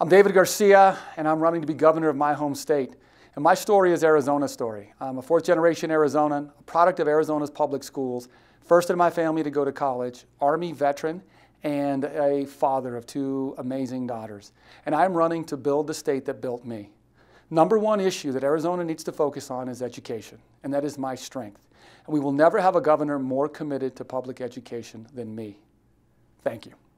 I'm David Garcia, and I'm running to be governor of my home state. And my story is Arizona's story. I'm a fourth-generation Arizonan, a product of Arizona's public schools, first in my family to go to college, Army veteran, and a father of two amazing daughters. And I'm running to build the state that built me. Number one issue that Arizona needs to focus on is education, and that is my strength. And we will never have a governor more committed to public education than me. Thank you.